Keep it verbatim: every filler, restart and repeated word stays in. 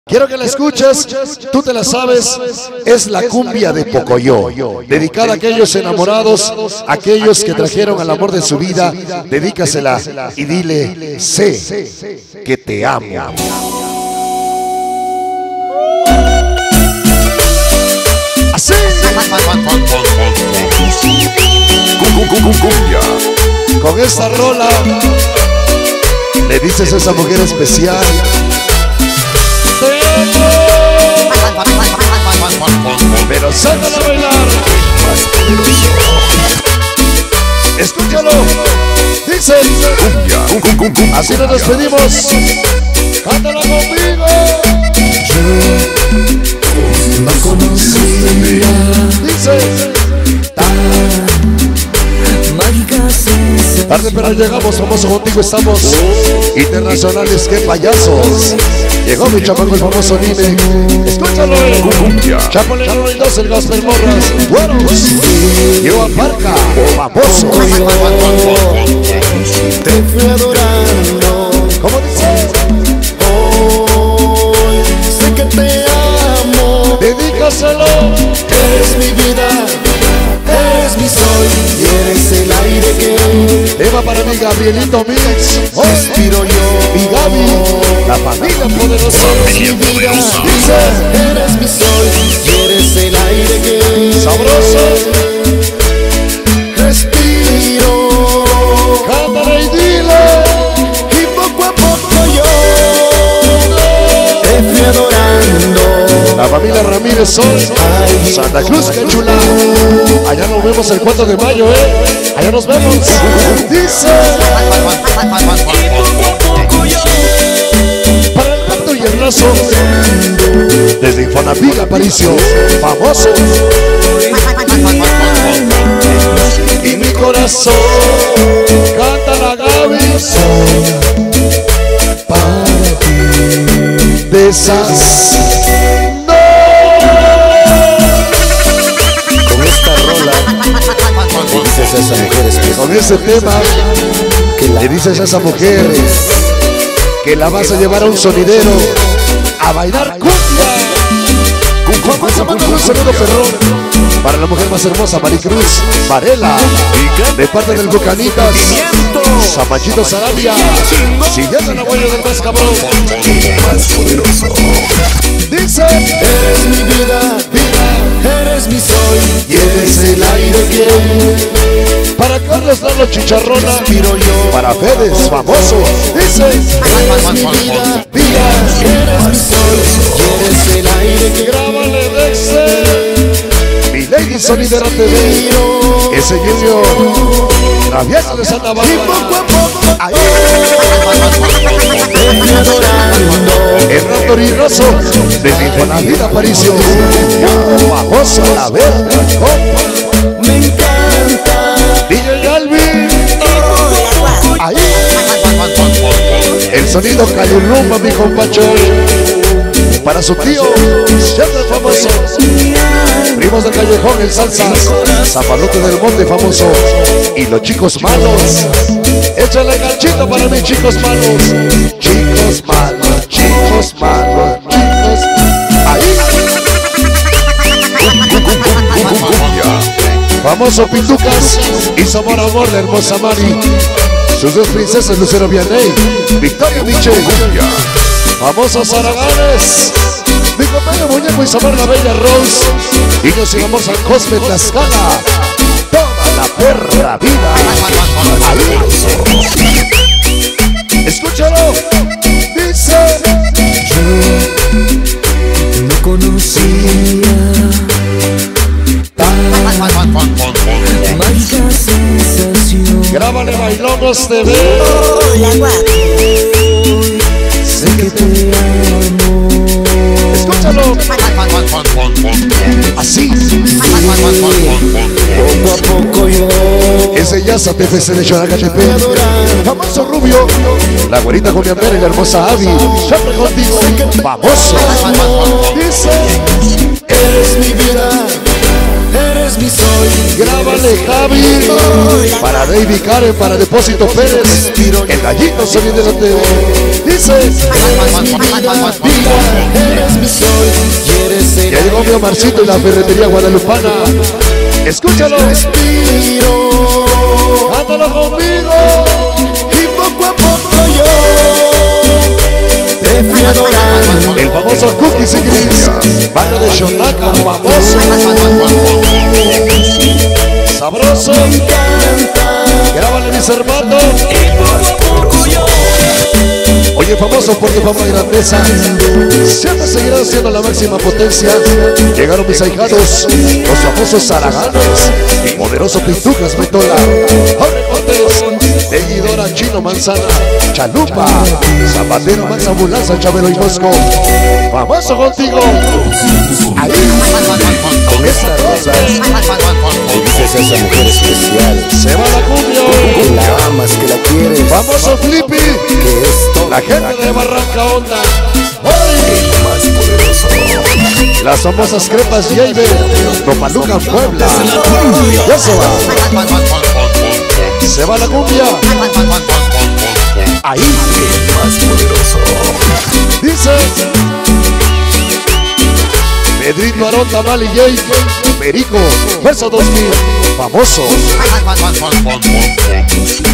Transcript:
Quiero que la escuches, tú te la sabes, es la cumbia de Pocoyo, dedicada a aquellos enamorados, aquellos que trajeron al amor de su vida, dedícasela y dile, sé que te amo. Así. Con esta rola le dices a esa mujer especial, pero sácala a bailar. Escúchalo. Dice, así nos despedimos. Cántala conmigo. Yo no conocía Dice, tan mágica sensación. tarde pero llegamos, famoso contigo estamos. Internacionales, qué payasos. Llegó mi chamaco el famoso Nime. Escúchalo, eh. Chapolero y dos, el Gasper Morras. Buenos. Yo Parca, famoso. Te fui adorando. ¿Cómo dice? Hoy sé que te amo. Dedícaselo. Eres mi vida, eres mi sol y eres el aire que Tema para mi Gabrielito Mix. respiro yo. Y Gaby, la familia poderosa. Eres mi vida, Dice, eres mi sol y eres el aire que sabroso. respiro. Cántale y dile. Y poco a poco yo te fui adorando. La familia Ramírez Sol, Ay, Santa Cruz, qué chula. Allá nos vemos el cuatro de mayo, eh. Allá nos vemos. Dice, para el gato y el raso, desde Infonavit Aparicio, famoso. Y mi corazón canta la Gaby para ti. de esas. Con esta rola le dices a esa mujer especial Con ese tema que la le dices a esa mujer que la vas a llevar a un sonidero a bailar cumbia. Vamos a mandar un saludo perrón para la mujer más hermosa, Maricruz Varela, de parte del Bucanitas, Samachito Sarabia, siguiendo el abuelo del más cabrón. Dice, eres mi vida, vida, eres mi sol y eres el aire que para Carlos Lalo Chicharrona, respiro yo. para Fedes, famoso. Dice, Eres mi vida, vida, eres mi sol y eres el aire que grábale Dexter, mi Lady Sonidera T V, respiro. ese Junior, travieso de Santa Y poco Bárbara. a poco Ahí, te fui adorando. el Raptor y Rosso, desde Infonavit Aparicio, famoso la verga, compa. Me encanta. D J Alvin, ahí, el sonido Calurrumba, mi compacho, para su tío, siempre famoso. Primos del Callejón, el Salsas, Zapalote del Monte, famoso. Y los chicos malos, échale ganchito para mis chicos malos. Chicos malos, chicos malos, chicos. Ahí. Famoso Pitucas y Zamor Amor, la hermosa Mari. Sus dos princesas, Lucero Vianey, Victoria Michel. Famosos Araganes, mi compañero Muñeco y Samar la bella Rose. Y nos sigamos al Cosme Tlaxcala. Toda la perra vida. Ahí. Escúchalo. Dice, Yo no conocía tan mágica sensación. grábale Bailongos T V. Hola guapo. Sé que te amo. Escúchalo. Así. Poco a poco yo Ese ya T F C de Choraca T P. Famoso Rubio. La güerita Julián Pérez y la hermosa Abby. Siempre contigo. Famoso. Dice, eres mi vida, eres mi sol Grábale, Javi. Para David Karen, para Depósito Pérez. El gallito se viene delante. Dice: eres mi vida, vida, eres mi sol y eres el ya llegó mi Omarcito y la ferretería guadalupana. Escúchalo. respiro. Cántalo conmigo. Y poco a poco yo te fui adorando. El famoso Cookies y Gris. Banda de Shonaka, famoso. Sabroso. Grábale, mis hermanos. Oye, famoso por tu fama y grandeza, siempre seguirán siendo la máxima potencia. Llegaron mis ahijados, los famosos zaraganes, y poderoso Pitucas Metola, Jorge Montes, Seguidora Chino Manzana, Chalupa, Zapatero Max Ambulancia, Chabelo y Mosco. Famoso contigo. Ahí, con esta rosa, dices a esa mujer especial, se va la cumbia. que la amas, que la quieres, Famoso Flippy, que es todo la gente de Barranca Honda. el más poderoso. Las famosas crepas Jaber, Nopaluca, Puebla. Ya se va. Se va la cumbia. Ahí. El más poderoso. Dice: Pedrito, Arón, Tamal y Jay, Perico, Verso dos mil, famoso.